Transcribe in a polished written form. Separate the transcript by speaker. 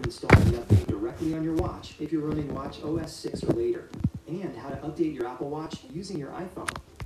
Speaker 1: install the update directly on your watch if you're running watch OS 6 or later, and how to update your Apple Watch using your iPhone.